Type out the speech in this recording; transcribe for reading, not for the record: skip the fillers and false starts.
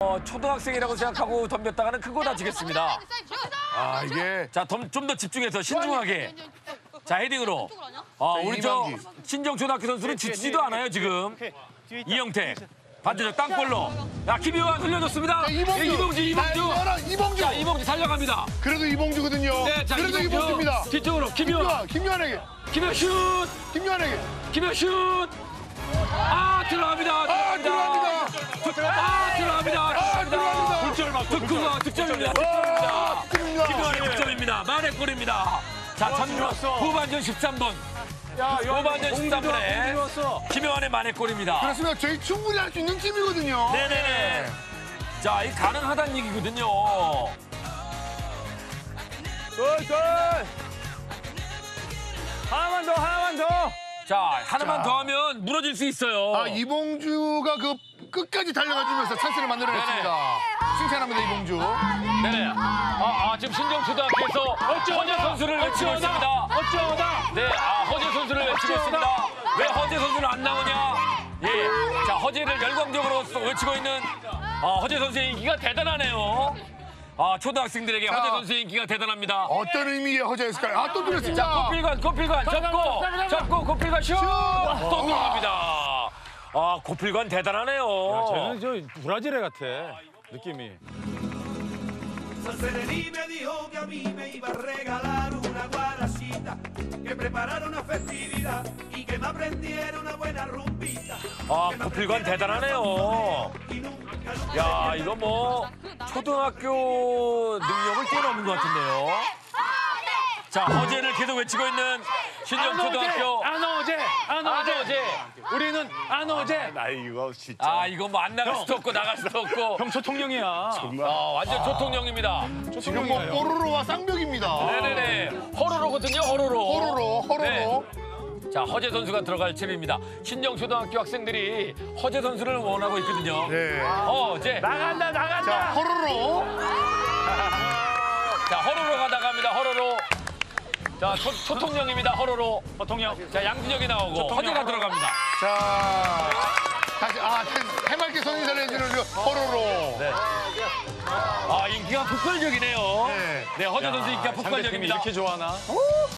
초등학생이라고 생각하고 덤볐다가는 크고 다치겠습니다. 아, 이게. 자, 좀 더 집중해서 신중하게. 자, 헤딩으로. 우리 저 신정초등학교 선수는 지치지도 않아요, 지금. 이영태. 반대쪽 땅볼로. 야, 김효환 흘려줬습니다. 자, 이봉주. 이봉주. 자, 이봉주 달려갑니다. 그래도 이봉주거든요. 네, 자, 그래도 이봉주. 이봉주입니다. 뒤쪽으로 김효환. 김효환에게. 김효환 슛. 김효환에게. 김효환 슛. 들어갑니다. 들어갑니다. 들어갑니다. 득구가 득점입니다. 김효환의 득점입니다. 만의 골입니다. 자, 후반전 13분. 후반전 13분에 김효환의 만의 골입니다. 그렇습니다. 저희 충분히 할 수 있는 팀이거든요. 네네네. 자, 이 가능하다는 얘기거든요. 하나만 더. 자, 하나만 더 하면 무너질 수 있어요. 이봉주가 그 끝까지 달려가주면서 찬스를 만들어냈습니다. 칭찬합니다, 이봉주. 네네. 지금 신정초등학교에서 허재 선수를 외치고 있습니다. 어쩌다. 네, 허재 선수를 외치고 있습니다. 왜 허재 선수는 안 나오냐? 예, 자, 허재를 열광적으로 외치고 있는 허재 선수의 인기가 대단하네요. 초등학생들에게 허재 선수의 인기가 대단합니다. 어떤 의미의 허재였을까요? 또 들렸습니다. 자, 고필관 접고 고필관 슛! 또 들어갑니다. 고필관 대단하네요. 쟤는 저 브라질애 같아, 느낌이. Sanserení me dijo que a mí me iba a regalar una guarachita, que preparara una festividad y que me aprendiera una buena rumbita. 고필관 대단하네요. 야, 이거 뭐 초등학교 능력을 뛰어넘은 것 같은데요. 자, 허재를 계속 외치고 있는 신정초등학교. 안 어제. 우리는 안 어제. 나 이거 진짜. 이거 뭐 안 나갈 수도 없고 나갈 수도 없고. 형 초통령이야. 완전 초통령입니다. 지금 뭐 뽀로로와 쌍벽입니다. 네네네. 허로로거든요, 허로로. 호로로. 네. 자, 허재 선수가 들어갈 차례입니다. 신정초등학교 학생들이 허재 선수를 원하고 있거든요. 네. 허재. 나간다. 자, 호로로. 자, 허로로가 나갑니다, 허로로. 자, 초통령입니다, 허로로. 초통령. 자, 양준혁이 나오고 허재가 들어갑니다. 자, 다시 해맑게 선인사를 해주는 호로로. 네. 인기가 폭발적이네요. 네. 네, 허재 선수 인기가 폭발적입니다. 이렇게 좋아하나?